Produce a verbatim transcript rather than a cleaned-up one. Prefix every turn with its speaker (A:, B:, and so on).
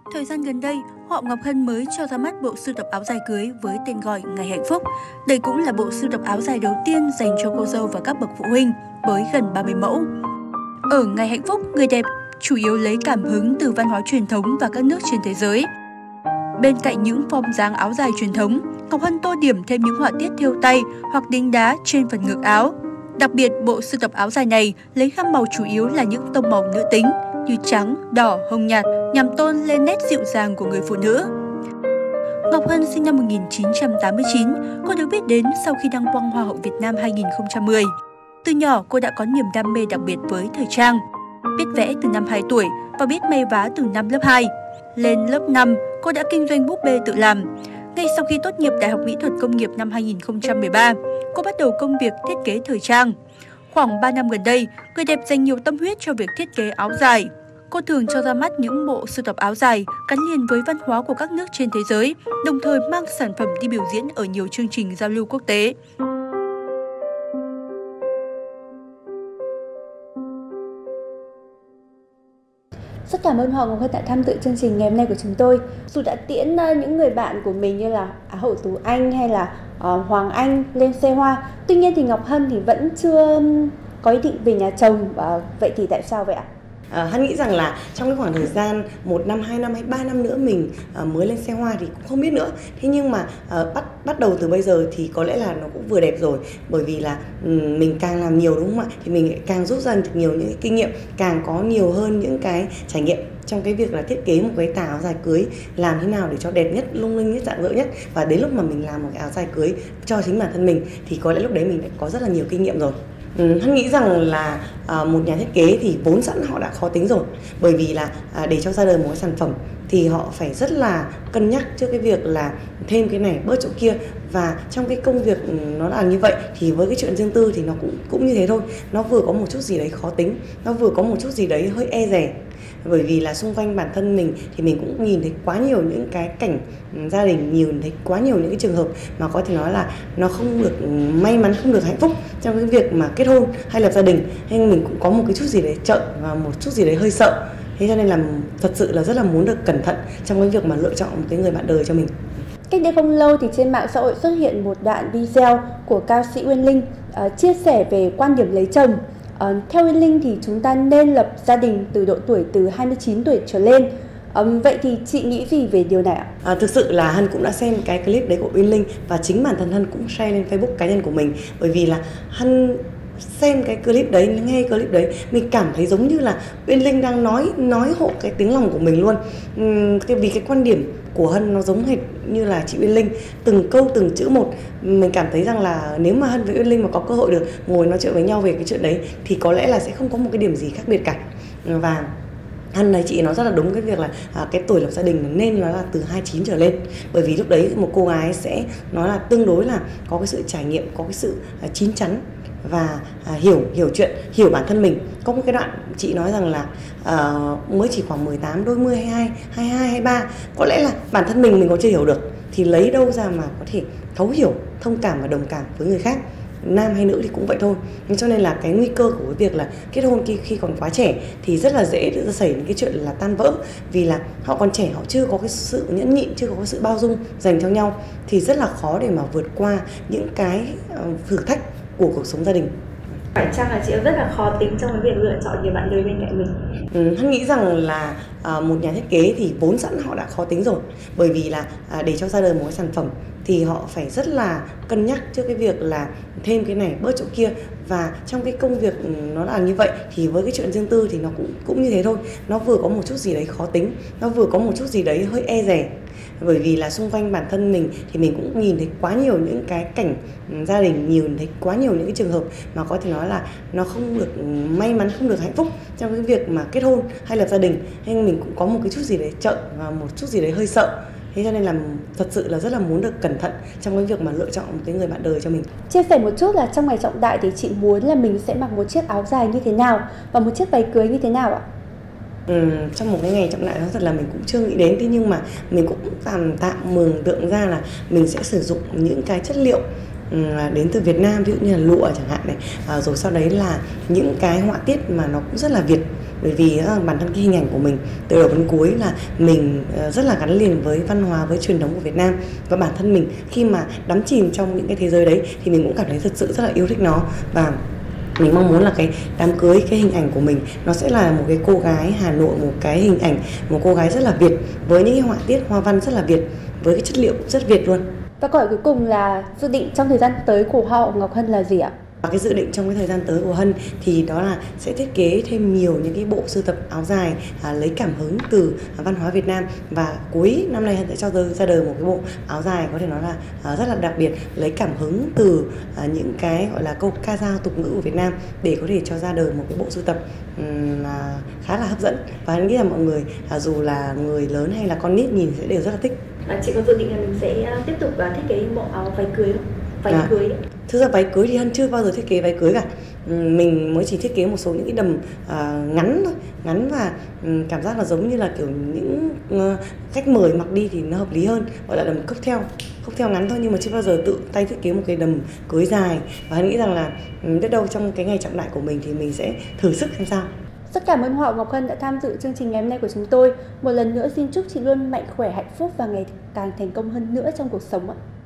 A: Thời gian gần đây, họ Ngọc Hân mới cho ra mắt bộ sưu tập áo dài cưới với tên gọi Ngày Hạnh Phúc. Đây cũng là bộ sưu tập áo dài đầu tiên dành cho cô dâu và các bậc phụ huynh, với gần ba mươi mẫu. Ở Ngày Hạnh Phúc, người đẹp chủ yếu lấy cảm hứng từ văn hóa truyền thống và các nước trên thế giới. Bên cạnh những form dáng áo dài truyền thống, Ngọc Hân tô điểm thêm những họa tiết thêu tay hoặc đính đá trên phần ngực áo. Đặc biệt, bộ sưu tập áo dài này lấy gam màu chủ yếu là những tông màu nữ tính như trắng, đỏ, hồng nhạt nhằm tôn lên nét dịu dàng của người phụ nữ. Ngọc Hân sinh năm một nghìn chín trăm tám mươi chín, cô được biết đến sau khi đăng quang Hoa hậu Việt Nam hai nghìn không trăm mười. Từ nhỏ, cô đã có niềm đam mê đặc biệt với thời trang. Biết vẽ từ năm hai tuổi và biết may vá từ năm lớp hai. Lên lớp năm, cô đã kinh doanh búp bê tự làm. Ngay sau khi tốt nghiệp Đại học Mỹ thuật Công nghiệp năm hai nghìn không trăm mười ba, cô bắt đầu công việc thiết kế thời trang. Khoảng ba năm gần đây, người đẹp dành nhiều tâm huyết cho việc thiết kế áo dài. Cô thường cho ra mắt những bộ sưu tập áo dài gắn liền với văn hóa của các nước trên thế giới, đồng thời mang sản phẩm đi biểu diễn ở nhiều chương trình giao lưu quốc tế.
B: Rất cảm ơn Hoàng Ngọc Hân đã tham dự chương trình ngày hôm nay của chúng tôi. Dù đã tiễn những người bạn của mình như là Á hậu Tú Anh hay là uh, Hoàng Anh lên xe hoa, tuy nhiên thì Ngọc Hân thì vẫn chưa có ý định về nhà chồng. Uh, vậy thì tại sao vậy ạ?
C: À, Hân nghĩ rằng là trong cái khoảng thời gian một năm, hai năm hay ba năm nữa mình à, mới lên xe hoa thì cũng không biết nữa. Thế nhưng mà à, bắt bắt đầu từ bây giờ thì có lẽ là nó cũng vừa đẹp rồi. Bởi vì là um, mình càng làm nhiều, đúng không ạ? Thì mình càng rút ra được nhiều những cái kinh nghiệm, càng có nhiều hơn những cái trải nghiệm trong cái việc là thiết kế một cái tà áo dài cưới làm thế nào để cho đẹp nhất, lung linh nhất, rạng rỡ nhất. Và đến lúc mà mình làm một cái áo dài cưới cho chính bản thân mình thì có lẽ lúc đấy mình đã có rất là nhiều kinh nghiệm rồi. Ừ, Hân nghĩ rằng là à, một nhà thiết kế thì vốn sẵn họ đã khó tính rồi. Bởi vì là à, để cho ra đời một cái sản phẩm thì họ phải rất là cân nhắc trước cái việc là thêm cái này bớt chỗ kia. Và trong cái công việc nó là như vậy thì với cái chuyện riêng tư thì nó cũng cũng như thế thôi. Nó vừa có một chút gì đấy khó tính, nó vừa có một chút gì đấy hơi e dè. Bởi vì là xung quanh bản thân mình thì mình cũng nhìn thấy quá nhiều những cái cảnh gia đình, nhìn thấy quá nhiều những cái trường hợp mà có thể nói là nó không được may mắn, không được hạnh phúc trong cái việc mà kết hôn hay lập gia đình. Nên mình cũng có một cái chút gì đấy chợn và một chút gì đấy hơi sợ. Thế cho nên là thật sự là rất là muốn được cẩn thận trong cái việc mà lựa chọn một cái người bạn đời cho mình.
B: Cách đây không lâu thì trên mạng xã hội xuất hiện một đoạn video của ca sĩ Uyên Linh uh, chia sẻ về quan điểm lấy chồng. Uh, theo Uyên Linh thì chúng ta nên lập gia đình từ độ tuổi từ hai mươi chín tuổi trở lên. Um, vậy thì chị nghĩ gì về điều này ạ?
C: À, thực sự là Hân cũng đã xem cái clip đấy của Uyên Linh và chính bản thân Hân cũng share lên Facebook cá nhân của mình. Bởi vì là Hân xem cái clip đấy, nghe clip đấy, mình cảm thấy giống như là Uyên Linh đang nói nói hộ cái tiếng lòng của mình luôn. Uhm, vì cái quan điểm của Hân nó giống hệt như là chị Uyên Linh, từng câu từng chữ một. Mình cảm thấy rằng là nếu mà Hân với Uyên Linh mà có cơ hội được ngồi nói chuyện với nhau về cái chuyện đấy thì có lẽ là sẽ không có một cái điểm gì khác biệt cả. Và Hân này chị nói rất là đúng cái việc là à, cái tuổi lập gia đình nên nó là từ hai mươi chín trở lên. Bởi vì lúc đấy một cô gái sẽ nói là tương đối là có cái sự trải nghiệm, có cái sự à, chín chắn và à, hiểu hiểu chuyện, hiểu bản thân mình. Có một cái đoạn chị nói rằng là à, mới chỉ khoảng mười tám, đôi mươi, hai mươi hai, hai mươi hai, hai mươi ba, có lẽ là bản thân mình mình còn chưa hiểu được thì lấy đâu ra mà có thể thấu hiểu, thông cảm và đồng cảm với người khác. Nam hay nữ thì cũng vậy thôi. Nên cho nên là cái nguy cơ của cái việc là kết hôn khi, khi còn quá trẻ thì rất là dễ xảy đến cái chuyện là tan vỡ. Vì là họ còn trẻ, họ chưa có cái sự nhẫn nhịn, chưa có cái sự bao dung dành cho nhau thì rất là khó để mà vượt qua những cái thử thách của cuộc sống gia đình.
B: Phải chăng là chị rất là khó tính trong cái việc lựa chọn người bạn đời bên cạnh mình?
C: Ừ, Hân nghĩ rằng là à, một nhà thiết kế thì vốn sẵn họ đã khó tính rồi. Bởi vì là à, để cho ra đời một cái sản phẩm thì họ phải rất là cân nhắc trước cái việc là thêm cái này bớt chỗ kia. Và trong cái công việc nó là như vậy thì với cái chuyện riêng tư thì nó cũng cũng như thế thôi. Nó vừa có một chút gì đấy khó tính, nó vừa có một chút gì đấy hơi e dè. Bởi vì là xung quanh bản thân mình thì mình cũng nhìn thấy quá nhiều những cái cảnh gia đình, nhìn thấy quá nhiều những cái trường hợp mà có thể nói là nó không được may mắn, không được hạnh phúc trong cái việc mà kết hôn hay lập gia đình. Nên mình cũng có một cái chút gì đấy chợn và một chút gì đấy hơi sợ. Thế cho nên là thật sự là rất là muốn được cẩn thận trong cái việc mà lựa chọn một cái người bạn đời cho mình.
B: Chia sẻ một chút là trong ngày trọng đại thì chị muốn là mình sẽ mặc một chiếc áo dài như thế nào và một chiếc váy cưới như thế nào ạ?
C: Ừ, trong một cái ngày trọng đại đó thật là mình cũng chưa nghĩ đến. Thế nhưng mà mình cũng tạm tạm mường tượng ra là mình sẽ sử dụng những cái chất liệu đến từ Việt Nam, ví dụ như là lụa chẳng hạn này, à, rồi sau đấy là những cái họa tiết mà nó cũng rất là Việt, bởi vì uh, bản thân cái hình ảnh của mình từ đầu đến cuối là mình uh, rất là gắn liền với văn hóa, với truyền thống của Việt Nam, và bản thân mình khi mà đắm chìm trong những cái thế giới đấy thì mình cũng cảm thấy thật sự rất là yêu thích nó. Và mình mong muốn là cái đám cưới, cái hình ảnh của mình nó sẽ là một cái cô gái Hà Nội, một cái hình ảnh một cô gái rất là Việt, với những cái họa tiết hoa văn rất là Việt, với cái chất liệu rất Việt luôn.
B: Và câu hỏi cuối cùng là dự định trong thời gian tới của Hoa hậu Ngọc Hân là gì ạ?
C: Và cái dự định trong cái thời gian tới của Hân thì đó là sẽ thiết kế thêm nhiều những cái bộ sưu tập áo dài à, lấy cảm hứng từ à, văn hóa Việt Nam, và cuối năm nay Hân sẽ cho ra đời một cái bộ áo dài có thể nói là à, rất là đặc biệt, lấy cảm hứng từ à, những cái gọi là câu ca dao tục ngữ của Việt Nam để có thể cho ra đời một cái bộ sưu tập um, à, khá là hấp dẫn, và Hân nghĩ là mọi người à, dù là người lớn hay là con nít nhìn sẽ đều rất là thích.
B: À, chị có dự định là mình sẽ tiếp tục uh, thiết kế bộ áo váy cưới không? Váy à. cưới.
C: Thực ra váy cưới thì Hân chưa bao giờ thiết kế váy cưới cả. Mình mới chỉ thiết kế một số những cái đầm uh, ngắn thôi, ngắn và um, cảm giác là giống như là kiểu những uh, khách mời mặc đi thì nó hợp lý hơn, gọi là đầm cocktail, cocktail ngắn thôi, nhưng mà chưa bao giờ tự tay thiết kế một cái đầm cưới dài. Và Hân nghĩ rằng là um, biết đâu trong cái ngày trọng đại của mình thì mình sẽ thử sức xem sao.
B: Rất cảm ơn Hoa hậu Ngọc Hân đã tham dự chương trình ngày hôm nay của chúng tôi. Một lần nữa xin chúc chị luôn mạnh khỏe, hạnh phúc và ngày càng thành công hơn nữa trong cuộc sống ạ.